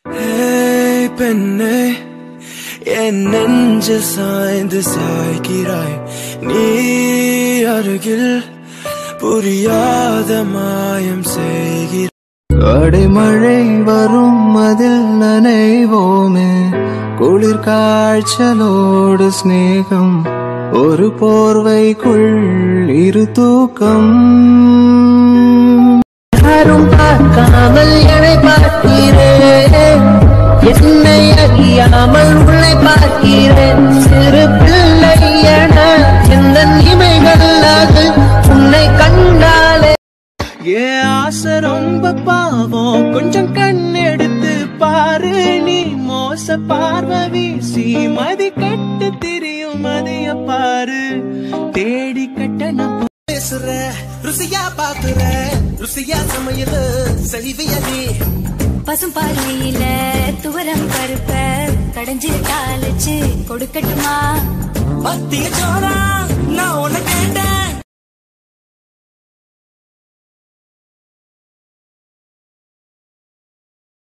Hey பெண்ணே என் நெஞ்சில் சாய்ந்து சாய்கிறாய் நீ அருகில் புரியாத மாயம் செய்கிறாய் அடைமழை வரும் அதில் நனைவோமே குளிர் காய்ச்சலோடு ஸ்நேகம் ஒரு போர்வைக்குள் இரு தூக்கம் யாரும் பார்க்காமல் என்னை பார்க்கிறேன் என்னை அறியாமல் உள்ளே பார்க்கிறேன் சிறு பிள்ளை என எந்த இமைகள் அது உன்னை கண்டாலே ஏன் ஆசை ரொம்ப பாவம் கொஞ்சம் கண் எடுத்து பாரு நீ மோச பார்வை வீசி மதி கட்டு திரியும் மதிய பாரு தேடி கட்டண பேசுற ருசியா பாக்குற ருசியா சமையல் செய்விய நீ பசும் பார்வையில துவரம் பருப்ப கடைஞ்சிரு காலச்சு கொடுக்கட்டுமா மத்திய சோறா நான் உன்னை கேட்டேன்